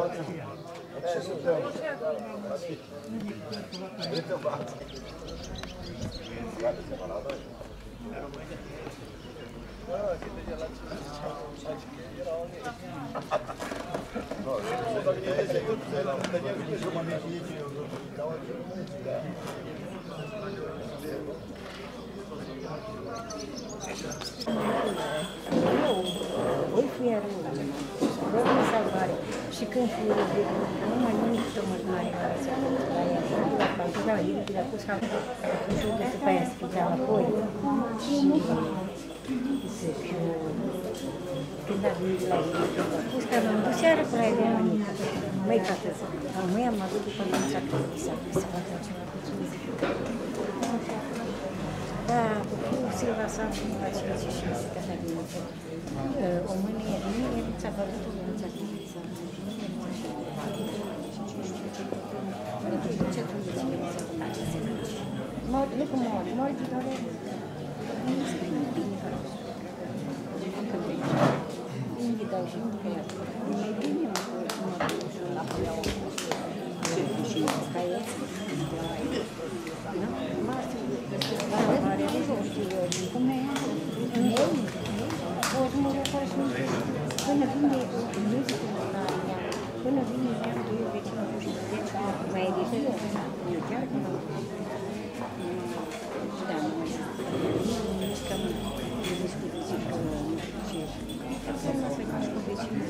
Voi fui rog în salvare și când fui nu mai nimic să mă mare care se la ea, la pantura, el l-a pus atunci de după aia spital apoi și când a venit la el, a pus că am dus seara cu la el de mănică. Măi, tată, măi am adus după mânța că să facă ceva cu Dumnezeu. Da, cu Silva Sam și la ceea ce și este ca dimineață. O mânie, nu e ți-a văzut o mânță cu Silva. Ce trebuie să mânță cu Silva? Nu cum mori de dorere. Nu se vine bine, că unde dau și unde ia. Nu mai bine, mă duc la până o și scăieți. Nu? Mare, nu știu eu, cum e? Eu? Poți mă refer și până vine muzicul la ea, până vine neamul eu vecinul cu și 10 ani, mai e de eu, chiar că nu. Da, nu mai zic că nu discuții că nu știu ce. Să mă să faci cu vecinul.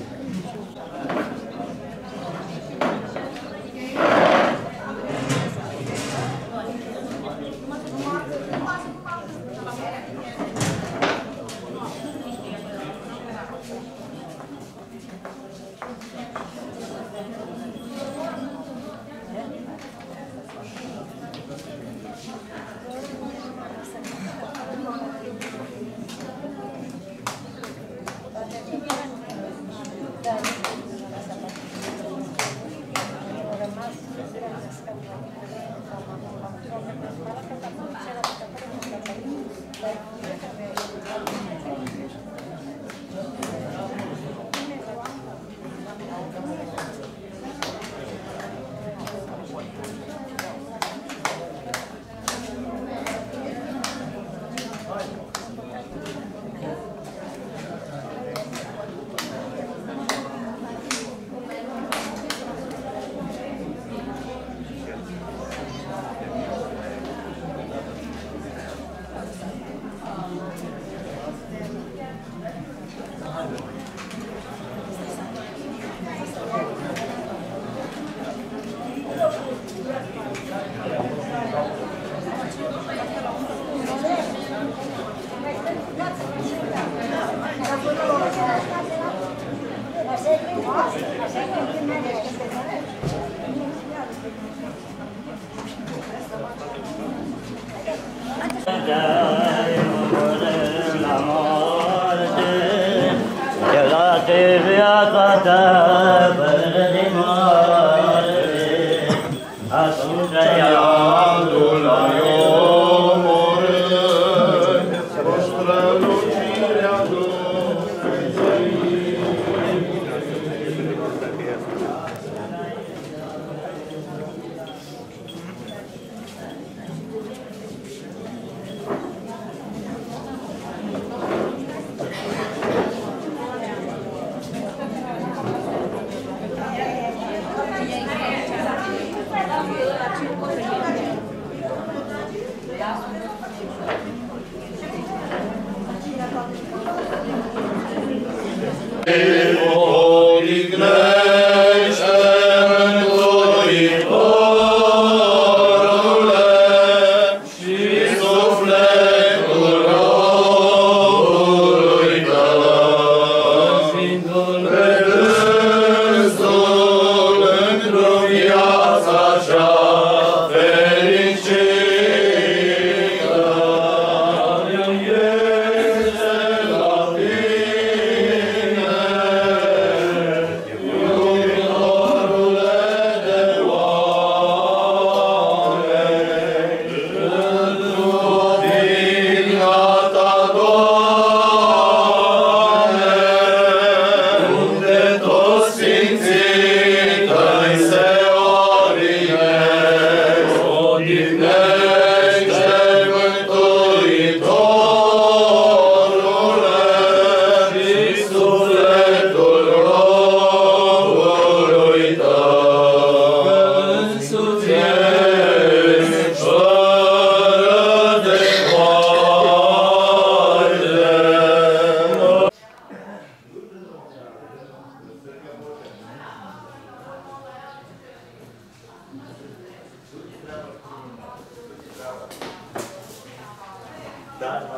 Yeah.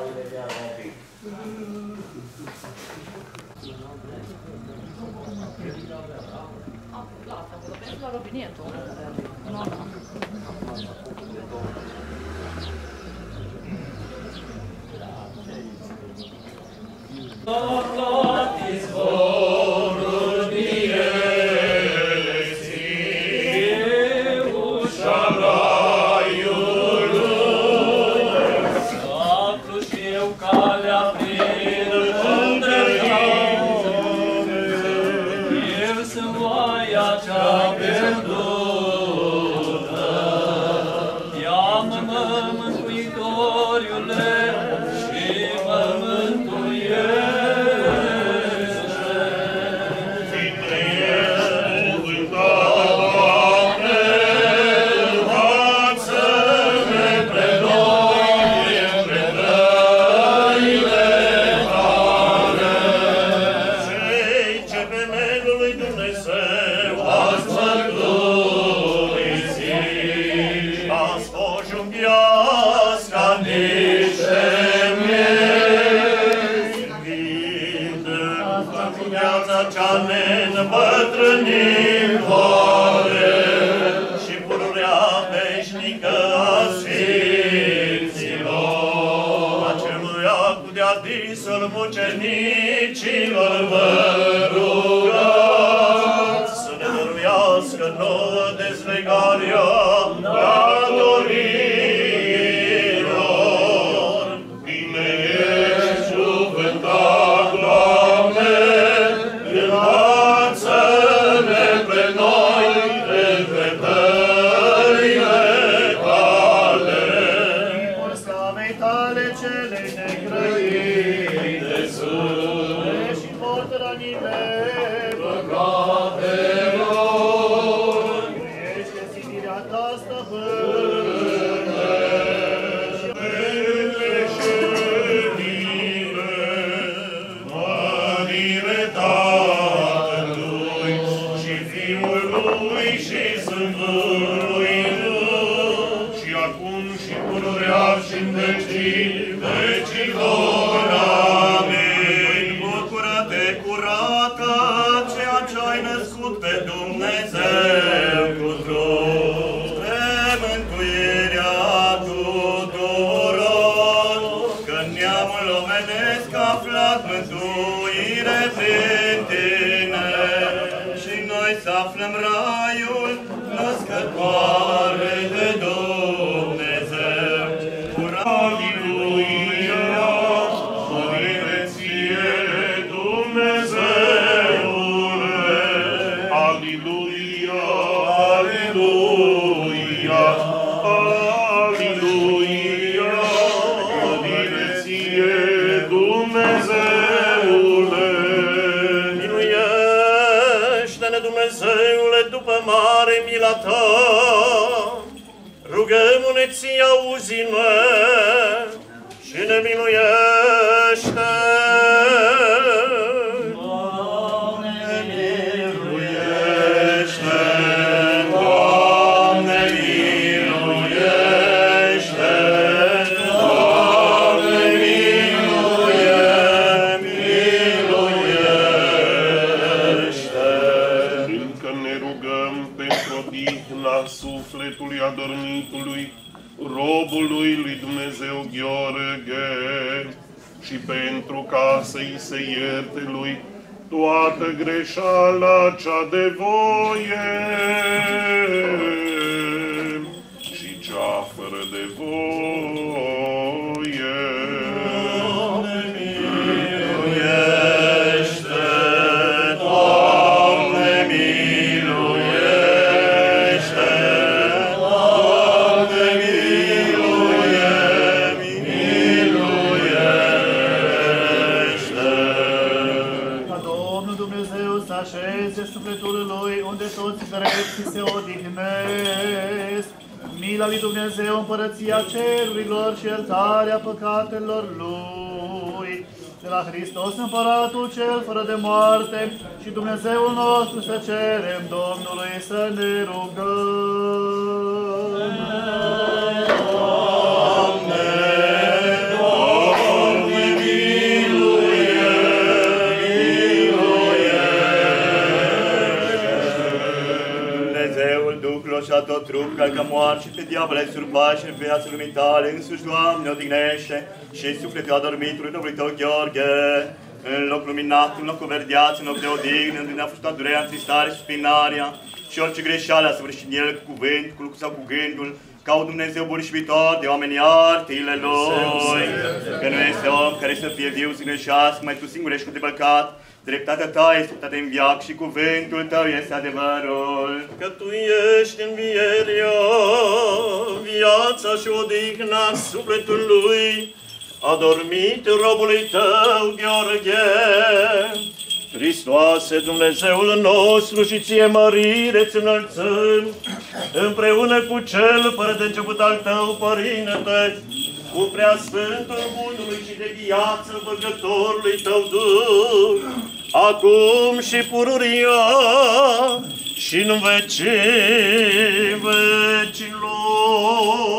La robinetul. Nu, nu. Mucenicilor vă rugați să ne dăruiască nouă dezlegarea datoriilor. Bine ești cuvântat, Doamne, învață-ne pe noi între tăile tale. Por slavei tale cele negrăite și pot rănile păcatelor. Ești desidirea ta, stăpâne, și mărire Tatălui și Fiului și Sfântului Duh, și acum și pururea și în vecii vecilor. Amin. Bucură-te, curată, ceea ce ai născut pe Dumnezeu cu Duh, spre mântuirea tuturor, că neamul omenesc a aflat mântuire prin tine, și noi să aflăm raiul născătoare de Dumnezeu. Aleluia, mărire ție, Dumnezeule. Aleluia, aleluia, aleluia, mărire ție, Dumnezeule. Miluiește-ne, Dumnezeule, după mare mila ta. Rugăm-ne ție, auzi-ne și ne miluiește. Doamne, miluiește! Doamne, miluiește! Doamne, miluiește! Încă ne rugăm pentru odihna sufletului adormitului, robului lui Dumnezeu Gheorghe, și pentru ca să-i se ierte lui toată greșeala cea de voie și cea fără de voie. Doamne, miluiește! Doamne, miluiește! Doamne, miluiește! ca Domnul Dumnezeu să așeze sufletul lui unde toți drepții se odihnesc. Mila lui Dumnezeu, împărăția cerurilor și iertarea păcatelor lui. De la Hristos Împăratul cel fără de moarte și Dumnezeul nostru să cerem Domnului să ne rugăm. Doamne, Doamne, lucrurilor și a tot trup, calcă moar și pe diavole surpași în viața lumii tale, însuși, Doamne, odihnește și sufletul adormitului Domnului Tău, Gheorghe, în loc luminat, în loc verdeață, în loc de odihnă, unde ne-a fost durerea, întristare și spinarea și orice greșeală a săvârșit în el cu cuvânt, cu lucru sau cu gândul, ca un Dumnezeu bun și viitor de oameni iartă-i-le lui, că nu este om care să fie viu, să greșească, mai tu singur ești cu de păcat, dreptatea ta este toată în viac și cuvântul tău este adevărul. Că tu ești învierea, viața și odihna sufletului, a dormit robului tău, Gheorghe. Hristoase, Dumnezeul nostru, și ție mărire-ți înălțăm, împreună cu cel fără de început al tău, Părinte, cu preasfântul bunului și de viață Făcătorului tău Duh, acum și pururia și în vecii vecilor.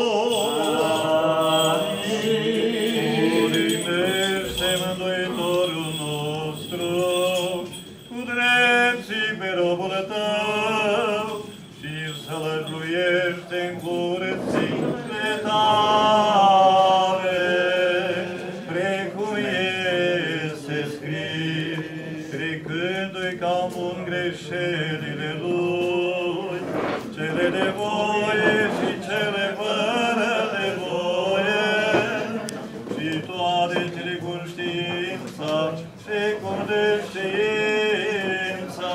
În curățile tale, precuiese scris, trecându-i ca un greșelile lui, cele de voie și cele fără de voie, și toate cele cu știința și cu deștiința.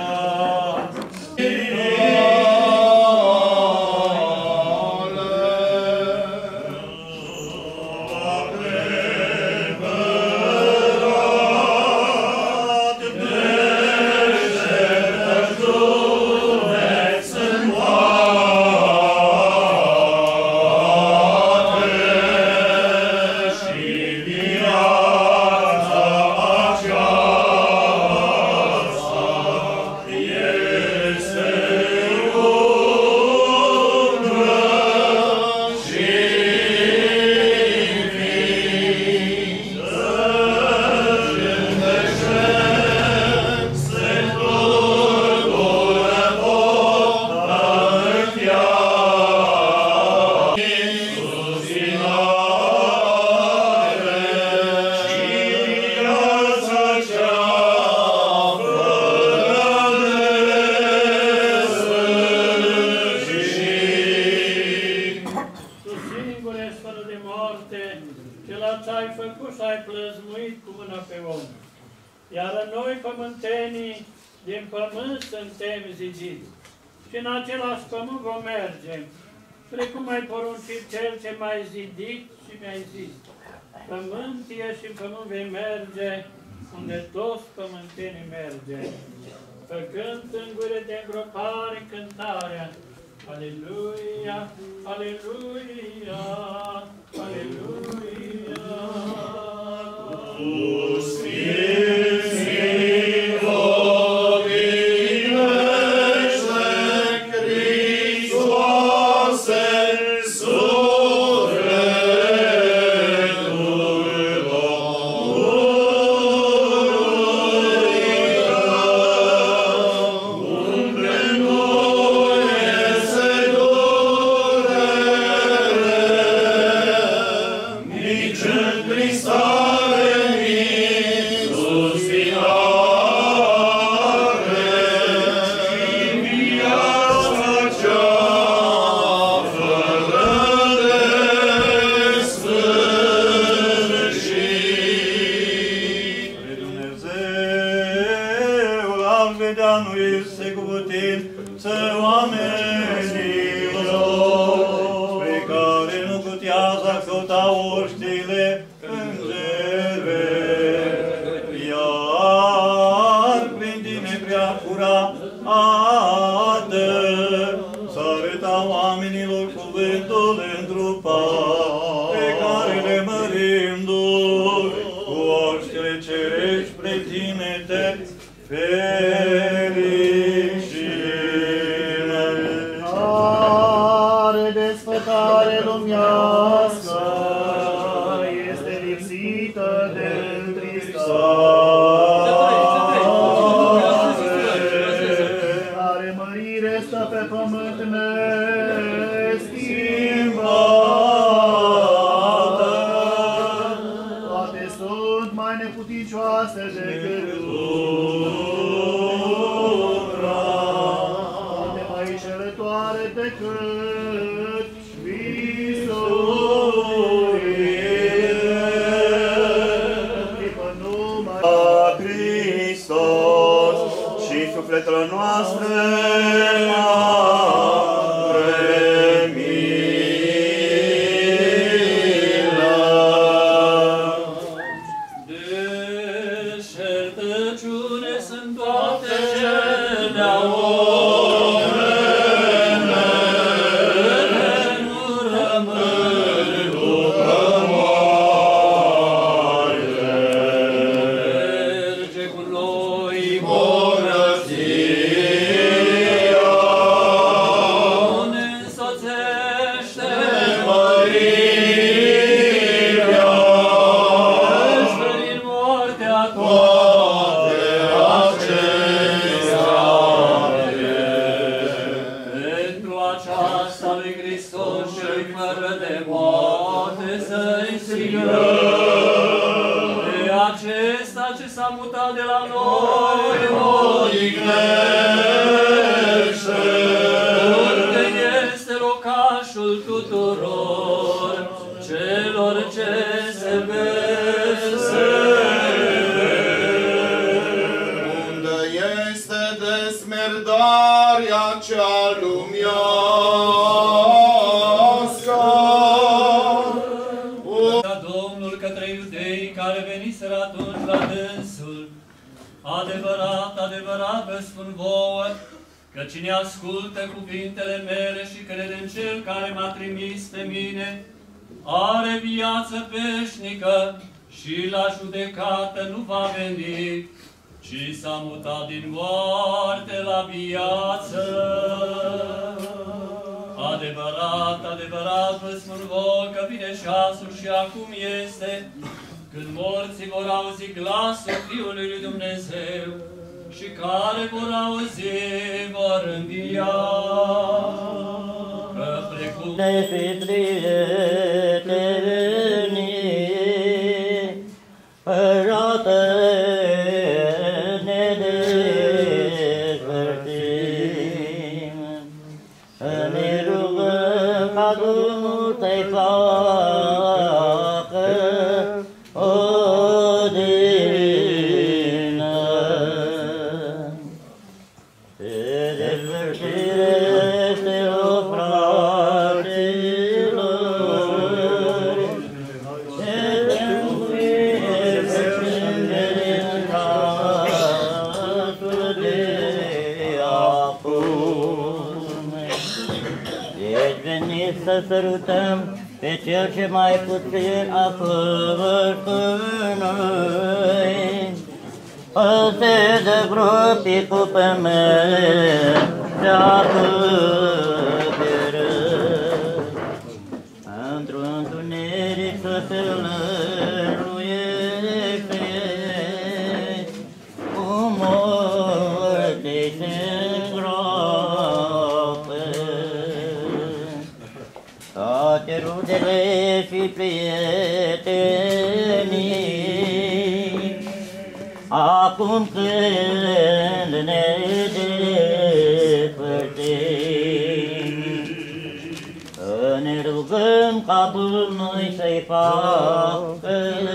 Și în același pământ vom merge, precum ai poruncit cel ce m-ai zidit și mi-ai zis. Pământ ești și în pământ vei merge, unde toți pământenii merge. Făcând în gure de îngropare cântarea, Aleluia, Aleluia, Aleluia. Fericire. pe pământ neschimbată. Toate sunt mai neputincioase decât lumea, toate mai înșelătoare decât Hristos și sufletele noastre are milă. Deșertăciune sunt toate cele omene, nu rămân după moarte. Merge cu noi bunăția, ne însoțește mărirea, își veni moartea toate acestea. Pentru aceasta lui Hristos cel fără de moarte să-i strigăm. De acesta ce s-a mutat de la noi, odihnește, unde este locașul tuturor celor ce se Unde este desmerdarea cea lumească. Ca Domnul către iudei care veniseră atunci la dânsul, adevărat, adevărat vă spun vouă, că cine ascultă cuvintele mele și crede în Cel care m-a trimis pe mine, are viață veșnică și la judecată nu va veni, ci s-a mutat din moarte la viață. Adevărat, adevărat vă spun vouă că vine ceasul și acum este, când morții vor auzi glasul Fiului lui Dumnezeu și care vor auzi vor învia. Că precum ne rugăm ca Domnul să-i facă odină. Se dezvârșește o fraților, se dezvârșește în casul de acum. Ești venit să sărutăm pe cel ce mai puțin a fost cu noi. Păse de gropii cu pământ și acoperă. Într-un întuneric să se lăruiește, cu morții se îngroapă. Toate rudele și prietenii, acum când ne despărțim, ne rugăm ca Domnul să-i facă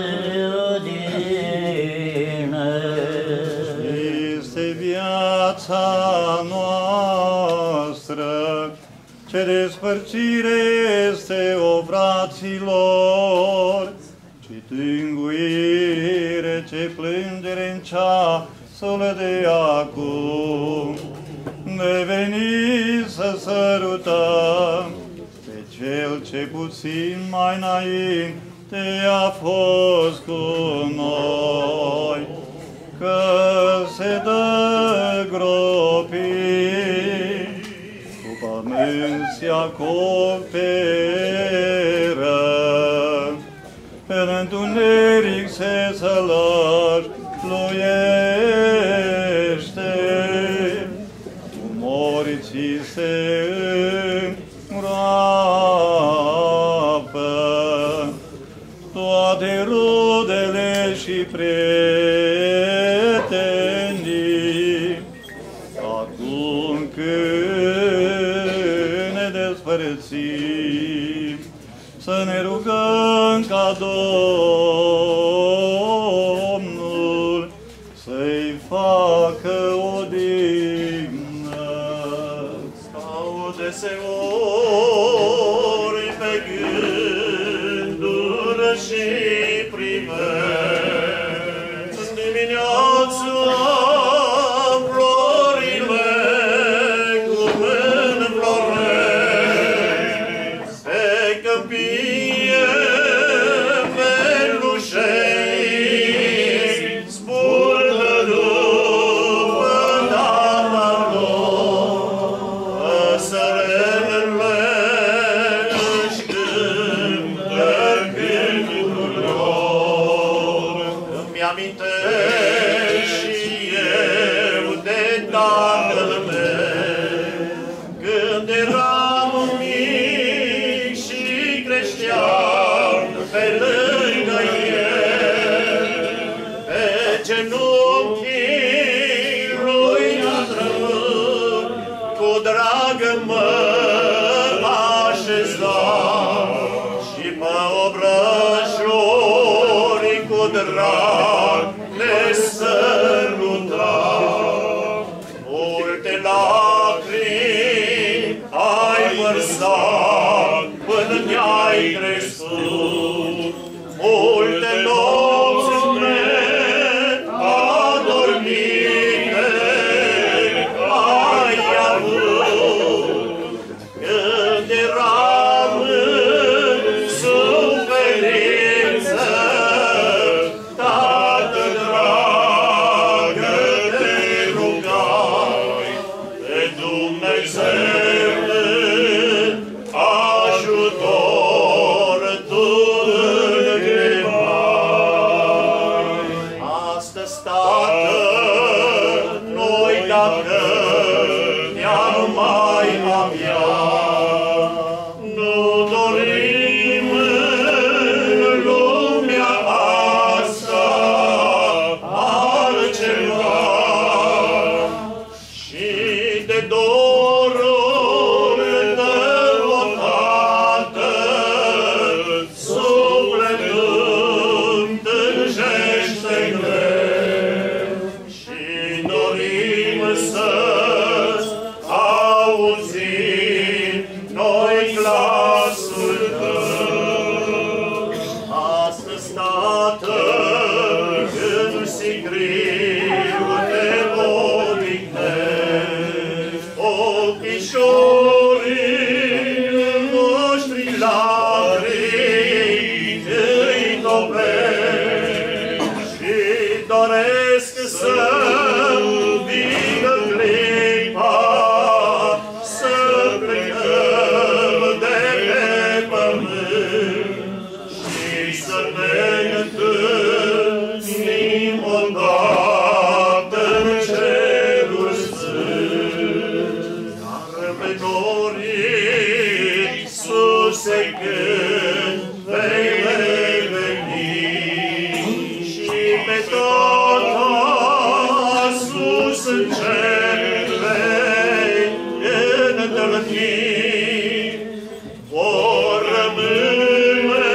odină. Este viața noastră, ce despărțire este, o fraților, ce tânguire, ce plângere în ceasul de acum. Ne veni să sărutăm pe cel ce puțin mai înainte a fost cu noi, că se dă gropii, cu pământ se acoperă, în întuneric se sălășluiește, cu morții se îngroapă toate rudele și prietenii, acum când ne despărțim, să ne rugăm ca Domnul să-i facă odihnă. Stau deseori pe gânduri și privesc în dimineața florile cum înfloresc pe câmpie melușei, zbură după data lor, păsărelele își cântă cântul lor. Îmi amintesc și eu de tatăl meu, când eram mic și creșteam pe lângă el, pe genunchii lui adrământ, cu drag mă așezam și pe obrăjori cu drag ne sărutam. Multe lacrimi ai vărsat până ne-ai crescut, multe nopți neadormite ai avut. Când eram în suferință, Tată dragă, te rugai pe Dumnezeu în ajutor tu îl chemai. Astăzi, Tată, noi dacă ne-am mai avea, nu dorim în lumea asta altceva, și de dorul tău, o Tată, sufletul tânjește greu, și dorim să-ți auzim noi glasul tău. Astăzi, Tată, când si greu te odihnești, ochișorii noștri lacrimi îi topești și doresc să vină clipa să plecăm de pe pământ și să ne întâlnim odată în cerul sfânt. Dar pe norii, Iisuse, când vei reveni și pe Tata sus în cer vei întâlni, vor rămâne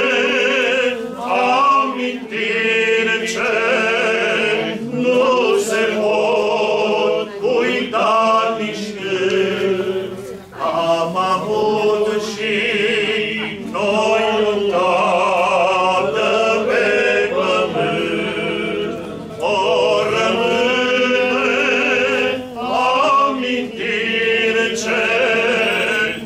amintiri ce nu se pot uita nici când. Am avut și noi un Tată pe pământ, vor rămâne amintiri ce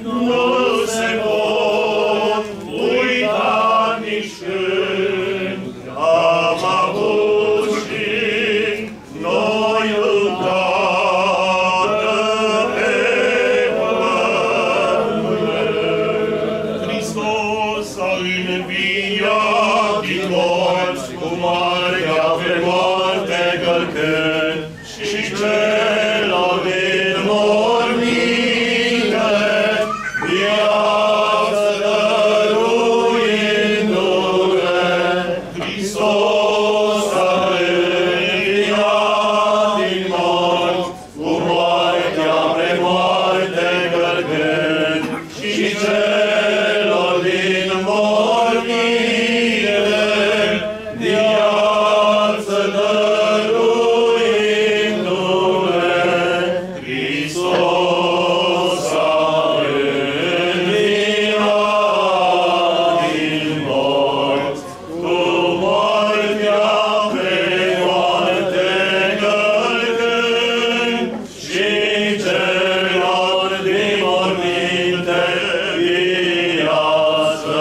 celor din morminte, viață dăruindu-le, Hristos a înviat din morți, cu moartea pe moarte călcând, și celor din morminte viață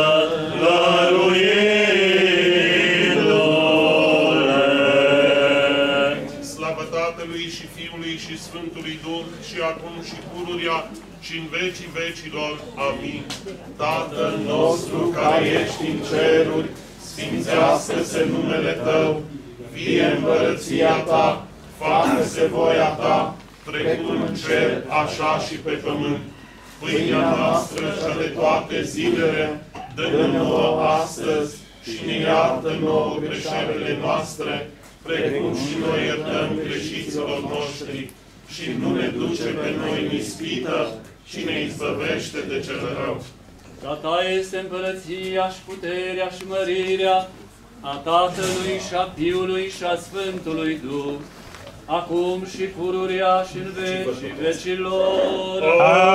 dăruindu-le. Slavă Tatălui și Fiului și Sfântului Duh, și acum și pururia și în vecii vecilor. Amin. Tatăl nostru care ești în ceruri, sfințească-se numele Tău, vie împărăția Ta, facă-se voia Ta, precum în cer, așa și pe pământ. Pâinea noastră cea de toate zilele, dă-ne nouă astăzi și ne iartă nouă greșelile noastre, precum și noi iertăm greșiților noștri, și nu ne duce pe noi în ispită, ci ne izbăvește de cel rău. A Ta este împărăția și puterea și mărirea a Tatălui și a Fiului și a Sfântului Duh, acum și pururia și în vecii vecilor.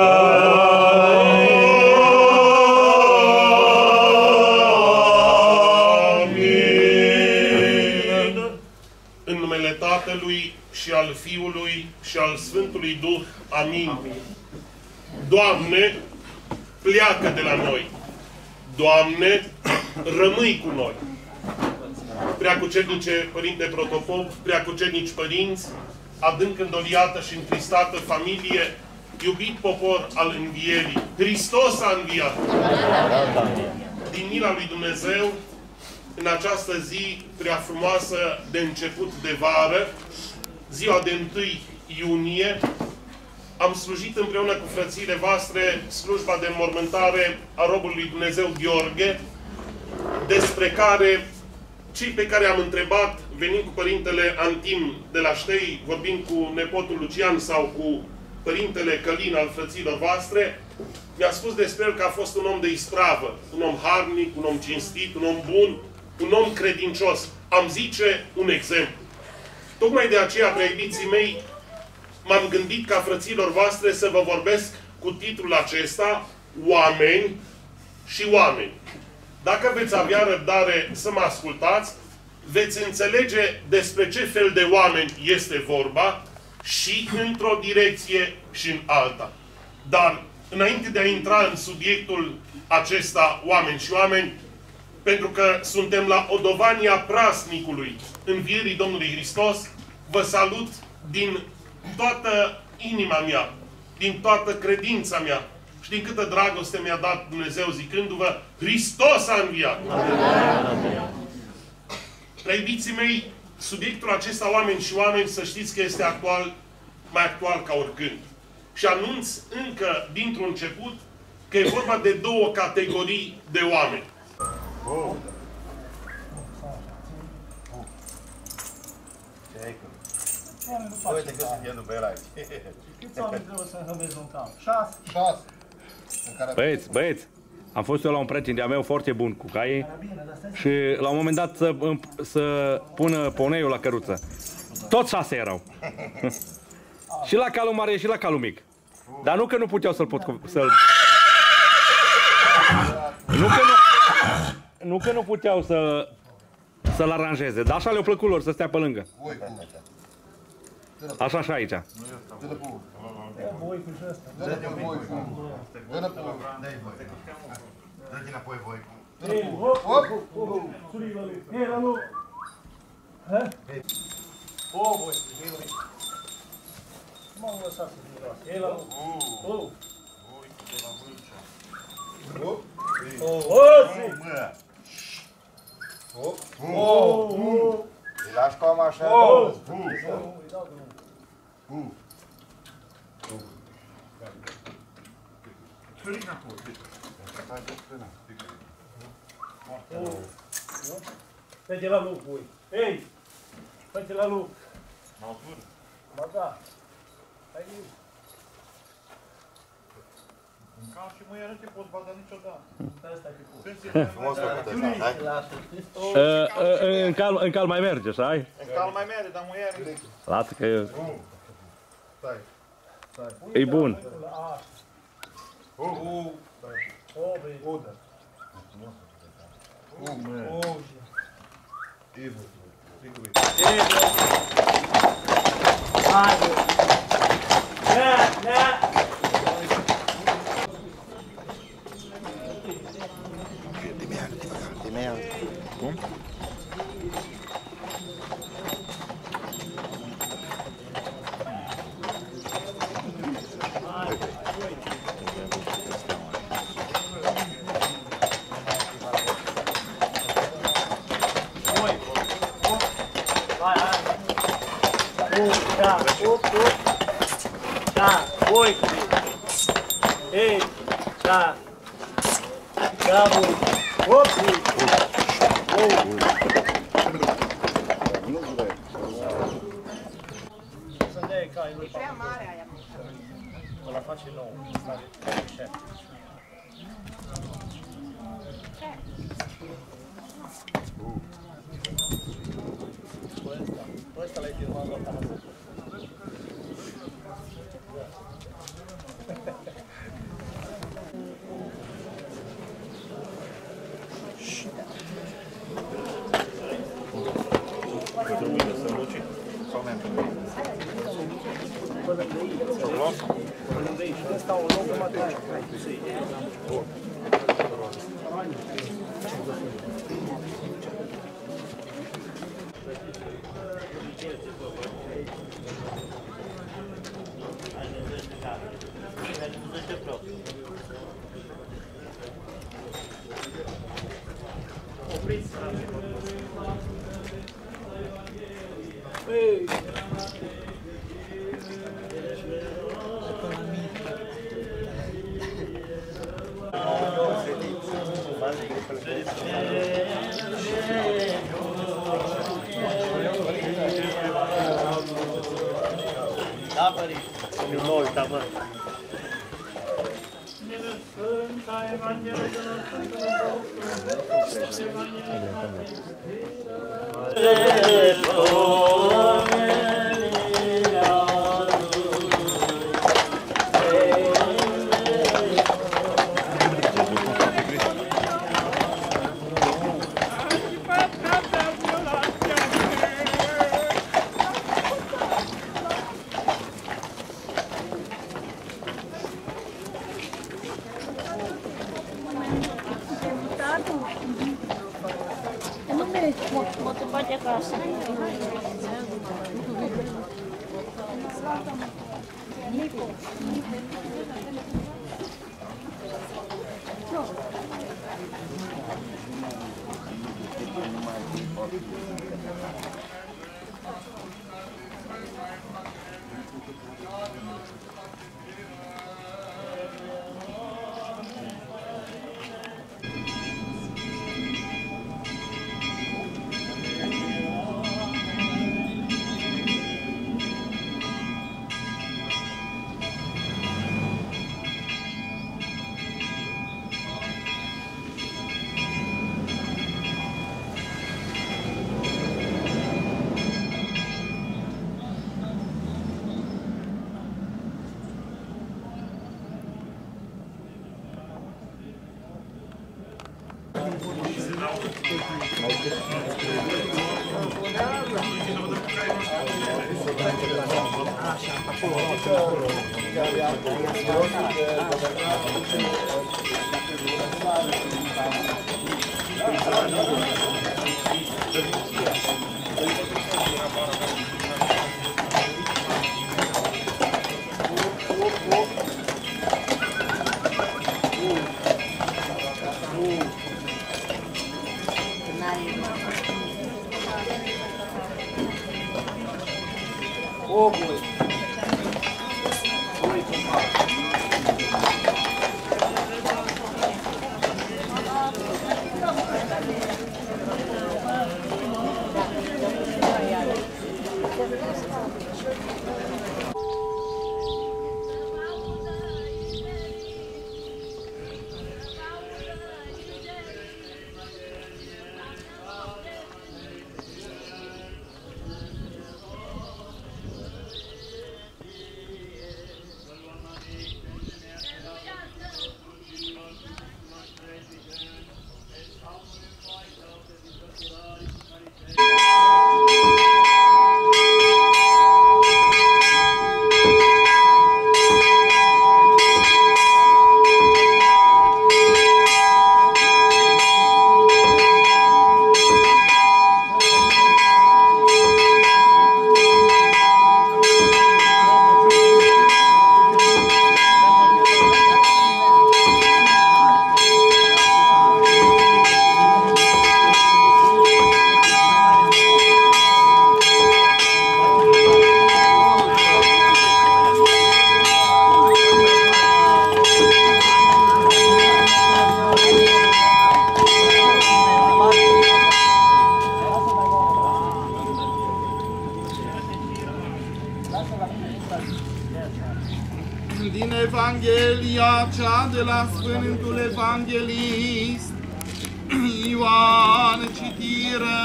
Amin. În numele Tatălui și al Fiului și al Sfântului Duh. Amin. Doamne, pleacă de la noi. Doamne, rămâi cu noi. Preacucernice Părinte Protopop, preacucernici părinți, adânc îndoliată și întristată familie, iubit popor al Învierii, Hristos a înviat! Din mila lui Dumnezeu, în această zi prea frumoasă de început de vară, ziua de 1 iunie, am slujit împreună cu frățiile voastre slujba de înmormântare a robului lui Dumnezeu Gheorghe, despre care cei pe care am întrebat, venind cu Părintele Antim de la Ștei, vorbind cu nepotul Lucian sau cu Părintele Călin al frăților voastre, mi-a spus despre el că a fost un om de ispravă, un om harnic, un om cinstit, un om bun, un om credincios. Am zice un exemplu. Tocmai de aceea, preiubiții mei, m-am gândit ca frăților voastre să vă vorbesc cu titlul acesta, Oameni și Oameni. Dacă veți avea răbdare să mă ascultați, veți înțelege despre ce fel de oameni este vorba și într-o direcție și în alta. Dar, înainte de a intra în subiectul acesta, oameni și oameni, pentru că suntem la odovania prasnicului Învierii Domnului Hristos, vă salut din toată inima mea, din toată credința mea și din câtă dragoste mi-a dat Dumnezeu zicându-vă, Hristos a înviat! Preiubiții mei, subiectul acesta, oameni și oameni, să știți că este actual, mai actual ca oricând. Și anunț încă dintr-un început că e vorba de două categorii de oameni. Uite că sunt eu pe el aici. Câți oameni trebuie să înhămezi un camp? 6? Băieți, am fost eu la un prieten de-a meu foarte bun cu caii și la un moment dat să pună poneiul la căruță. Tot 6 erau. Și la calul mare și la calul mic. Dar nu că nu puteau să-l Nu că nu puteau să-l aranjeze, dar așa le-au plăcut lor să stea pe lângă. Așa și aici. Dă-te înapoi voi. M-am lăsat să miroase. Ei la loc. Îi lași cam așa? Fă-te la loc, voi. Ei! Fă-te la loc. Ba da. Hai. Ca și muiere te poți bada niciodată. Asta e În cal mai merge, să ai? În cal mai merge, dar muiere... Lasă că eu... Stai. E bun. Cum? E prea mare aia. O la face nou. Ăsta l-ai filmat la pană. Da, părinte. Nu mă uita, mă. Mă te bate acasă. Nico. cea de la Sfântul Evanghelist Ioan, citire.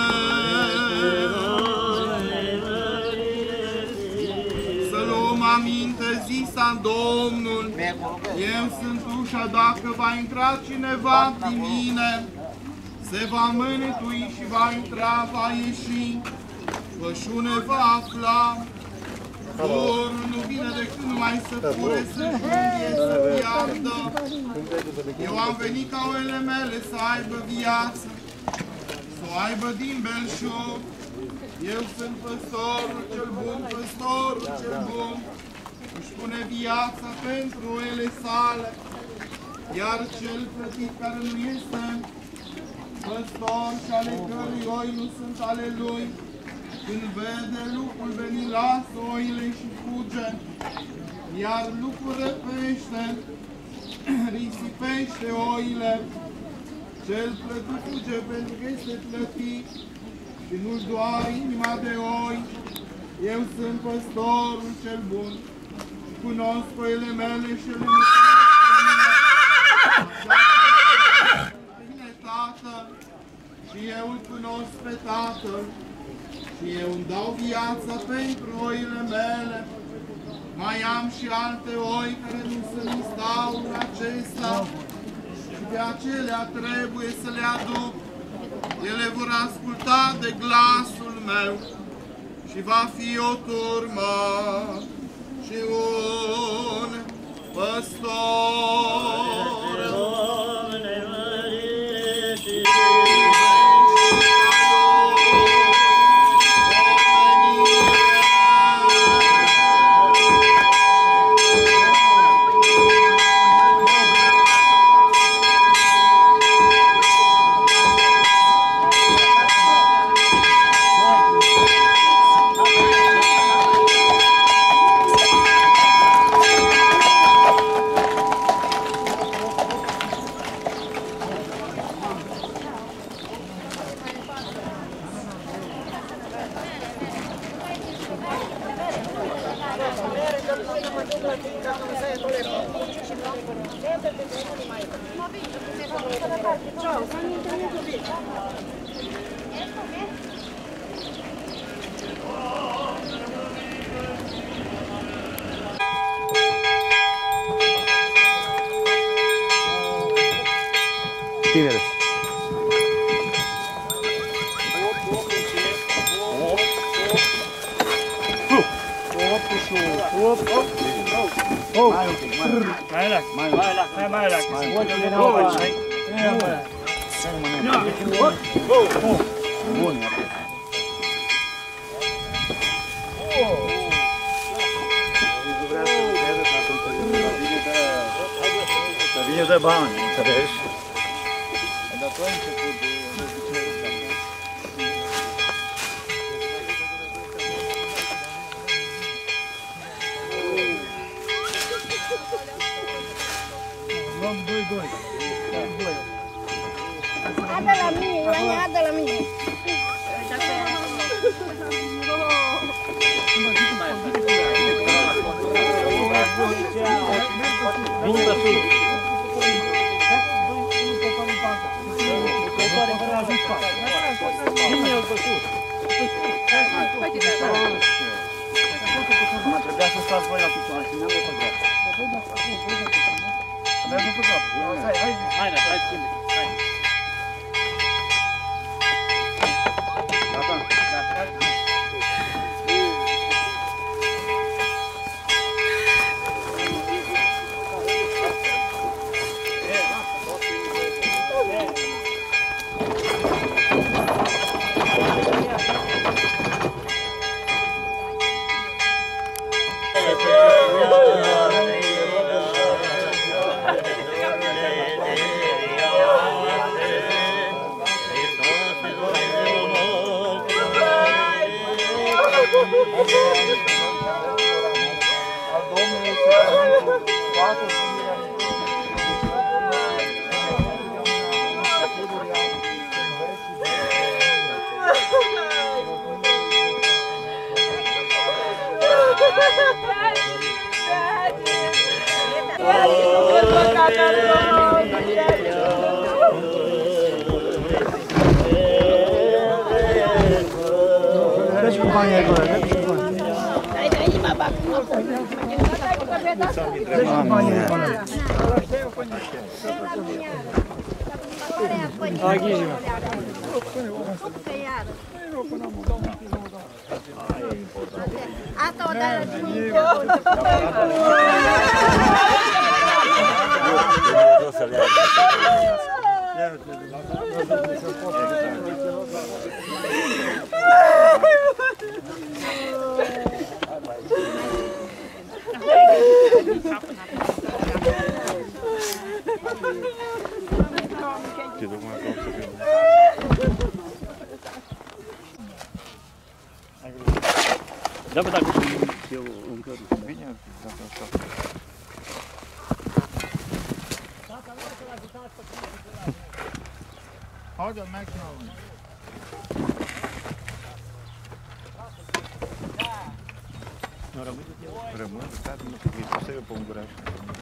Să luăm aminte, zisa Domnul, eu sunt ușa, dacă va intra cineva din mine, se va mânătui și va intra, va ieși, pășune va afla. Dorul nu vine decât numai să fure, să junghe, să piardă. Eu am venit ca oile mele să aibă viață, să o aibă din belșug. Eu sunt păstorul cel bun, păstorul cel bun, își pune viața pentru oile sale, iar cel plătit care nu este păstor și ale cărui oi nu sunt ale lui, când vede lucrul veni, lasă oile și fuge, iar lucrul răpește, risipește oile. Cel plătit fuge pentru că este plătit și nu-și doare inima de oi. Eu sunt păstorul cel bun, cunosc oile mele și le mine Tatăl și eu îl cunosc pe Tatăl. Și eu îmi dau viața pentru oile mele. Mai am și alte oi care nu se mi stau în acesta și pe acelea trebuie să le aduc. Ele vor asculta de glasul meu și va fi o turmă și un păstor. Tinere. Să vine de bani, înțelegi? Dar tu ai început de... Luăm 2-2. Ada la mine, Ioane, ada la mine. Vine pe sus. Vine eu pe sus. Mă trebuia să stați voi la picioare și ne-am pe dreapta. Mergem pe cap. Hai, hai, schimbi. Hai. Gata. Yeah. Asta o dată din Da, bă, dacă eu încă bine, Haide, maximum. Nu rămâne? Rămâne, dar nu știu, e pasă eu pe un guraș.